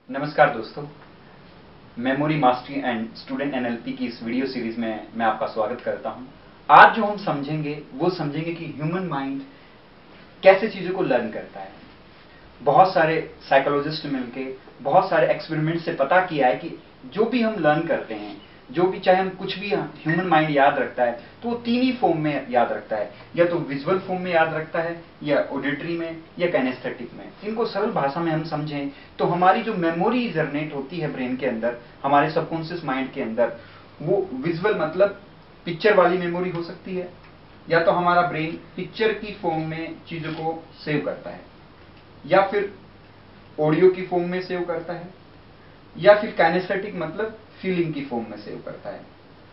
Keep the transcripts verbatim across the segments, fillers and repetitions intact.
नमस्कार दोस्तों, memory mastery and student NLP की इस वीडियो सीरीज में मैं आपका स्वागत करता हूं। आज जो हम समझेंगे वो समझेंगे कि ह्यूमन माइंड कैसे चीज़ों को लर्न करता है। बहुत सारे साइकोलॉजिस्ट मिलके बहुत सारे एक्सपेरिमेंट से पता किया है कि जो भी हम लर्न करते हैं, जो भी चाहे हम कुछ भी ह्यूमन माइंड याद रखता है तो वो तीन ही फॉर्म में याद रखता है, या तो विजुअल फॉर्म में याद रखता है, या ऑडिटरी में, या काइनेस्थेटिक में। इनको सरल भाषा में हम समझें तो हमारी जो मेमोरी जनरेट होती है ब्रेन के अंदर, हमारे सबकॉन्शियस माइंड के अंदर, वो विजुअल मतलब पिक्चर वाली मेमोरी हो सकती है, या तो हमारा ब्रेन पिक्चर की फॉर्म में चीजों को सेव करता है, या फिर ऑडियो की फॉर्म में सेव करता है, या फिर काइनेस्थेटिक मतलब फीलिंग की फॉर्म में सेव करता है।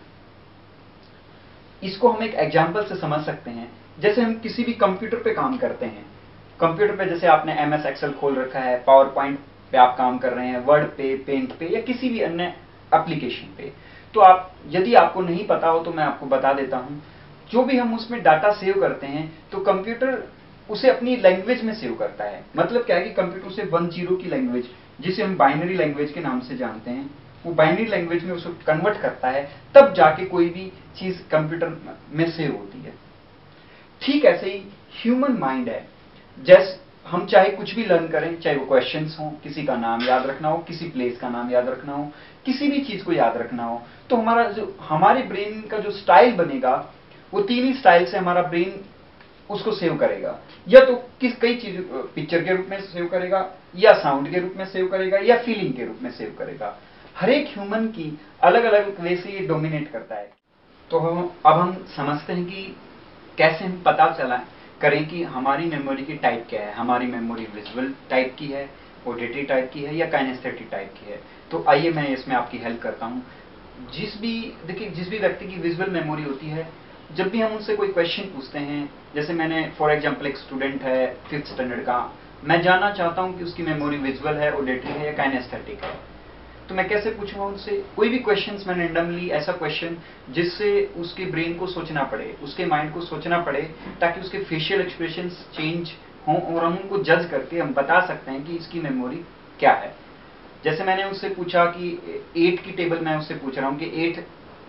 इसको हम एक एग्जांपल से समझ सकते हैं। जैसे हम किसी भी कंप्यूटर पे काम करते हैं, कंप्यूटर पे जैसे आपने एम एस एक्सेल खोल रखा है, पावर पॉइंट पे आप काम कर रहे हैं, वर्ड पे, पेंट पे, या किसी भी अन्य एप्लीकेशन पे, तो आप यदि आपको नहीं पता हो तो मैं आपको बता देता हूं। जो भी हम उसमें डाटा सेव करते हैं तो कंप्यूटर उसे अपनी लैंग्वेज में सेव करता है। मतलब क्या है कि कंप्यूटर उसे वन जीरो की लैंग्वेज, जिसे हम बाइनरी लैंग्वेज के नाम से जानते हैं, वो बाइनरी लैंग्वेज में उसको कन्वर्ट करता है, तब जाके कोई भी चीज कंप्यूटर में सेव होती है। ठीक ऐसे ही ह्यूमन माइंड है। जैसे हम चाहे कुछ भी लर्न करें, चाहे वो क्वेश्चंस हो, किसी का नाम याद रखना हो, किसी प्लेस का नाम याद रखना हो, किसी भी चीज को याद रखना हो, तो हमारा जो हमारे ब्रेन का जो स्टाइल बनेगा, वो तीन ही स्टाइल से हमारा ब्रेन उसको सेव करेगा। या तो किस कई चीज पिक्चर के रूप में सेव करेगा, या साउंड के रूप में सेव करेगा, या फीलिंग के रूप में सेव करेगा। हर एक ह्यूमन की अलग अलग वे से ये डोमिनेट करता है। तो हम अब हम समझते हैं कि कैसे हम पता चला करें कि हमारी मेमोरी की टाइप क्या है। हमारी मेमोरी विजुअल टाइप की है, ऑडिटरी टाइप की है, या काइनेस्थेटिक टाइप की है। तो आइए मैं इसमें आपकी हेल्प करता हूँ। जिस भी देखिए जिस भी व्यक्ति की विजुअल मेमोरी होती है, जब भी हम उनसे कोई क्वेश्चन पूछते हैं, जैसे मैंने फॉर एग्जांपल एक स्टूडेंट है फिफ्थ स्टैंडर्ड का, मैं जानना चाहता हूं कि उसकी मेमोरी विजुअल है, ऑडिटरी है, या काइनेस्थेटिक है, तो मैं कैसे पूछूंगा उनसे कोई भी क्वेश्चंस। मैं रैंडमली ऐसा क्वेश्चन जिससे उसके ब्रेन को सोचना पड़े, उसके माइंड को सोचना पड़े, ताकि उसके फेशियल एक्सप्रेशंस चेंज हों और हम उनको जज करके हम बता सकते हैं कि इसकी मेमोरी क्या है। जैसे मैंने उससे पूछा कि एट की टेबल, मैं उससे पूछ रहा हूँ कि एट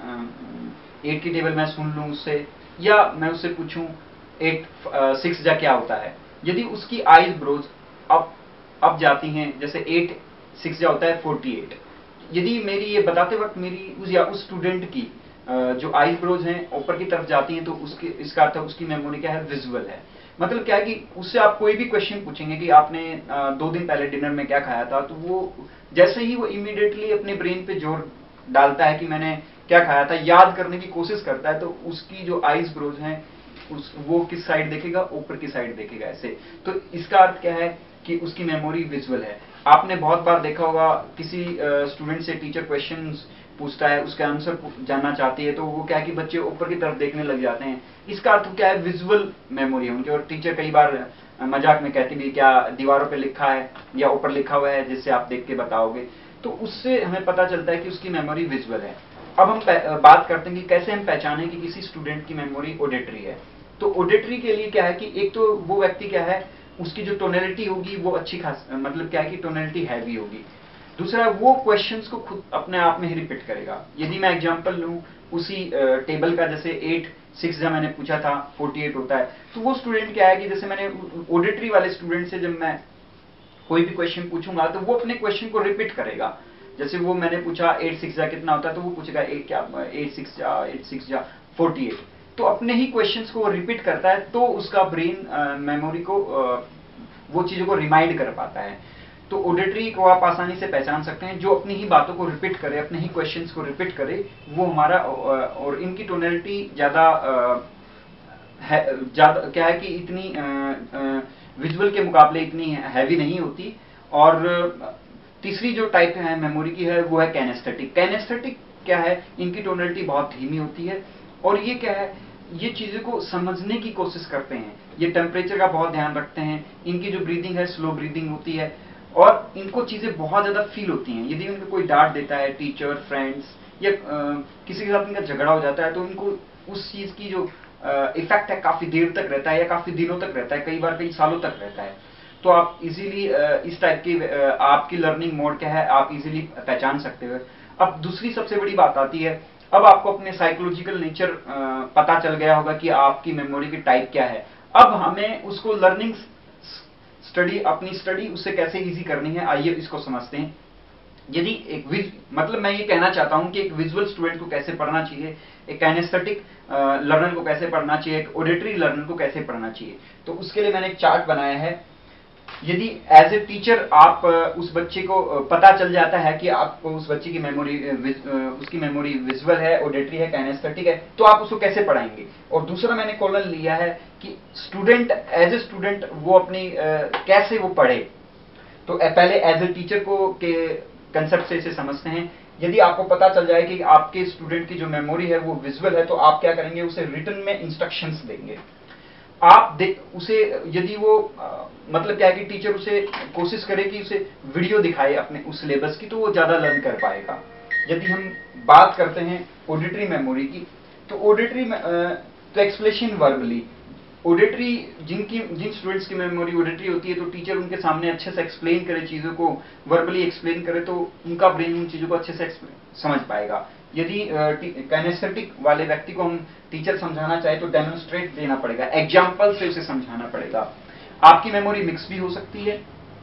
एट की टेबल मैं सुन लूं उससे, या मैं उससे पूछूं एट सिक्स जा क्या होता है। यदि उसकी आईज ब्रोज अप अप जाती हैं, जैसे एट सिक्स जा होता है फोर्टी एट, यदि मेरी ये बताते वक्त मेरी उस या उस स्टूडेंट की जो आईज ब्रोज हैं ऊपर की तरफ जाती हैं, तो उसके इसका अर्थ उसकी मेमोरी क्या है, विजुअल है। मतलब क्या है कि उससे आप कोई भी क्वेश्चन पूछेंगे कि आपने दो दिन पहले डिनर में क्या खाया था, तो वो जैसे ही वो इमीडिएटली अपने ब्रेन पे जोर डालता है कि मैंने क्या खाया था, याद करने की कोशिश करता है, तो उसकी जो आईज ब्रोज हैं उस वो किस साइड देखेगा, ऊपर की साइड देखेगा ऐसे। तो इसका अर्थ क्या है कि उसकी मेमोरी विजुअल है। आपने बहुत बार देखा होगा किसी स्टूडेंट से टीचर क्वेश्चन पूछता है, उसका आंसर जानना चाहती है, तो वो क्या है कि बच्चे ऊपर की तरफ देखने लग जाते हैं। इसका अर्थ क्या है, विजुअल मेमोरी है उनकी। और टीचर कई बार मजाक में कहती भी, क्या दीवारों पे लिखा है या ऊपर लिखा हुआ है जिससे आप देख के बताओगे। तो उससे हमें पता चलता है कि उसकी मेमोरी विजुअल है। अब हम बात करते हैं कि कैसे हम पहचानें कि किसी स्टूडेंट की मेमोरी ऑडिटरी है। तो ऑडिटरी के लिए क्या है कि एक तो वो व्यक्ति क्या है, उसकी जो टोनैलिटी होगी वो अच्छी खास, मतलब क्या है कि टोनैलिटी हैवी होगी। दूसरा, वो क्वेश्चंस को खुद अपने आप में ही रिपीट करेगा। यदि मैं एग्जांपल लूं उसी टेबल का, जैसे एट सिक्स जब मैंने पूछा था फोर्टी एट होता है, तो वो स्टूडेंट क्या है कि जैसे मैंने ऑडिटरी वाले स्टूडेंट से जब मैं कोई भी क्वेश्चन पूछूंगा तो वो अपने क्वेश्चन को रिपीट करेगा। जैसे वो मैंने पूछा एट सिक्स जा कितना होता है, तो वो पूछेगा एट क्या एट सिक्स जा एट सिक्स जा फोर्टी एट। तो अपने ही क्वेश्चंस को वो रिपीट करता है, तो उसका ब्रेन मेमोरी को आ, वो चीजों को रिमाइंड कर पाता है। तो ऑडिटरी को आप आसानी से पहचान सकते हैं, जो अपनी ही बातों को रिपीट करे, अपने ही क्वेश्चंस को रिपीट करे, वो हमारा। और इनकी टोनैलिटी ज्यादा ज्यादा क्या है कि इतनी विजुअल के मुकाबले इतनी हैवी नहीं होती। और तीसरी जो टाइप है मेमोरी की है वो है काइनेस्थेटिक। काइनेस्थेटिक क्या है, इनकी टोनैलिटी बहुत धीमी होती है, और ये क्या है, ये चीजों को समझने की कोशिश करते हैं, ये टेम्परेचर का बहुत ध्यान रखते हैं, इनकी जो ब्रीदिंग है स्लो ब्रीदिंग होती है, और इनको चीजें बहुत ज्यादा फील होती हैं। यदि उनको कोई डांट देता है, टीचर, फ्रेंड्स, या आ, किसी के साथ इनका झगड़ा हो जाता है, तो इनको उस चीज की जो इफेक्ट है काफी देर तक रहता है, या काफी दिनों तक रहता है, कई बार कई सालों तक रहता है। तो आप इजीली इस टाइप की आपकी लर्निंग मोड क्या है आप इजीली पहचान सकते हो। अब दूसरी सबसे बड़ी बात आती है, अब आपको अपने साइकोलॉजिकल नेचर पता चल गया होगा कि आपकी मेमोरी की टाइप क्या है। अब हमें उसको लर्निंग स्टडी अपनी स्टडी उससे कैसे इजी करनी है, आइए इसको समझते हैं। यदि एक विज मतलब मैं ये कहना चाहता हूं कि एक विजुअल स्टूडेंट को कैसे पढ़ना चाहिए, एक काइनेस्थेटिक लर्नर को कैसे पढ़ना चाहिए, एक ऑडिटरी लर्नर को कैसे पढ़ना चाहिए। तो उसके लिए मैंने एक चार्ट बनाया है। यदि एज ए टीचर आप उस बच्चे को पता चल जाता है कि आपको उस बच्चे की मेमोरी उसकी मेमोरी विजुअल है, ऑडिटरी है, काइनेस्थेटिक है, तो आप उसको कैसे पढ़ाएंगे। और दूसरा मैंने कॉलम लिया है कि स्टूडेंट एज ए स्टूडेंट वो अपनी कैसे वो पढ़े। तो पहले एज ए टीचर को के कंसेप्ट से इसे समझते हैं। यदि आपको पता चल जाए कि आपके स्टूडेंट की जो मेमोरी है वो विजुअल है, तो आप क्या करेंगे, उसे रिटन में इंस्ट्रक्शंस देंगे। आप देख उसे यदि वो आ, मतलब क्या है कि टीचर उसे कोशिश करे कि उसे वीडियो दिखाए अपने उस सिलेबस की, तो वो ज्यादा लर्न कर पाएगा। यदि हम बात करते हैं ऑडिटरी मेमोरी की, तो ऑडिटरी तो एक्सप्लेनेशन वर्बली, ऑडिटरी जिनकी जिन स्टूडेंट्स की मेमोरी ऑडिटरी होती है, तो टीचर उनके सामने अच्छे से एक्सप्लेन करे चीजों को, वर्बली एक्सप्लेन करे, तो उनका ब्रेन उन चीजों को अच्छे से समझ पाएगा। यदि काइनेस्थेटिक वाले व्यक्ति को हम टीचर समझाना चाहे तो डेमोन्स्ट्रेट देना पड़ेगा, एग्जाम्पल से उसे समझाना पड़ेगा। आपकी मेमोरी मिक्स भी हो सकती है।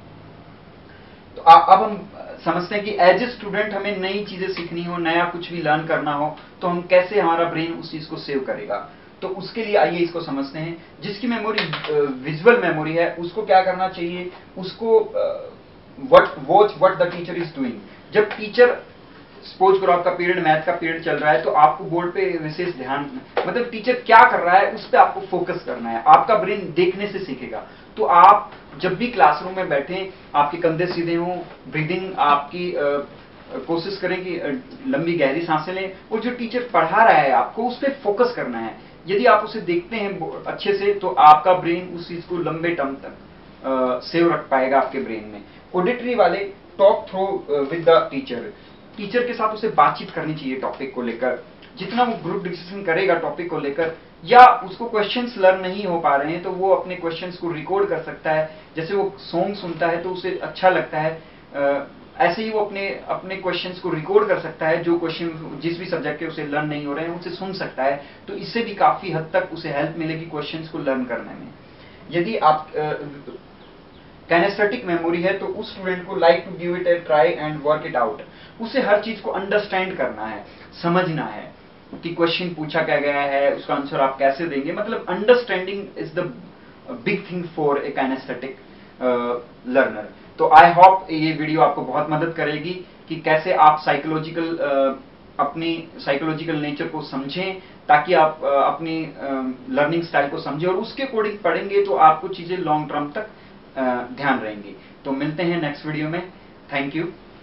तो आ, अब हम समझते हैं कि एज ए स्टूडेंट हमें नई चीजें सीखनी हो, नया कुछ भी लर्न करना हो, तो हम कैसे हमारा ब्रेन उस चीज को सेव करेगा। तो उसके लिए आइए इसको समझते हैं। जिसकी मेमोरी विजुअल मेमोरी है उसको क्या करना चाहिए, उसको what watch what the teacher is doing. जब टीचर सपोज करो आपका पीरियड मैथ का पीरियड चल रहा है, तो आपको बोर्ड पे विशेष ध्यान, मतलब टीचर क्या कर रहा है उस पर आपको फोकस करना है। आपका ब्रेन देखने से सीखेगा। तो आप जब भी क्लासरूम में बैठे, आपके कंधे सीधे हों, ब्रीदिंग आपकी आ, कोशिश करें कि लंबी गहरी सांसें लें, और जो टीचर पढ़ा रहा है आपको उस पर फोकस करना है। यदि आप उसे देखते हैं अच्छे से, तो आपका ब्रेन उस चीज को लंबे टर्म तक सेव रख पाएगा आपके ब्रेन में। ऑडिटरी वाले talk through with the teacher, teacher के साथ उसे बातचीत करनी चाहिए टॉपिक को लेकर। जितना वो ग्रुप डिस्कशन करेगा टॉपिक को लेकर, या उसको क्वेश्चंस लर्न नहीं हो पा रहे हैं, तो वो अपने क्वेश्चंस को रिकॉर्ड कर सकता है। जैसे वो सॉन्ग सुनता है तो उसे अच्छा लगता है, ऐसे ही वो अपने अपने क्वेश्चंस को रिकॉर्ड कर सकता है। जो क्वेश्चन जिस भी सब्जेक्ट के उसे लर्न नहीं हो रहे हैं उसे सुन सकता है। तो इससे भी काफी हद तक उसे हेल्प मिलेगी क्वेश्चंस को लर्न करने में। यदि आप काइनेस्थेटिक मेमोरी है, तो उस स्टूडेंट को like to give it a try and work it out. उसे हर चीज को अंडरस्टैंड करना है, समझना है कि क्वेश्चन पूछा क्या गया है, उसका आंसर आप कैसे देंगे। मतलब understanding is the big thing for a kinesthetic learner. तो आई होप ये वीडियो आपको बहुत मदद करेगी कि कैसे आप साइकोलॉजिकल uh, अपनी साइकोलॉजिकल नेचर को समझें, ताकि आप uh, अपनी लर्निंग uh, स्टाइल को समझें और उसके अकॉर्डिंग पढ़ेंगे तो आपको चीजें लॉन्ग टर्म तक uh, ध्यान रहेंगी। तो मिलते हैं नेक्स्ट वीडियो में। Thank you.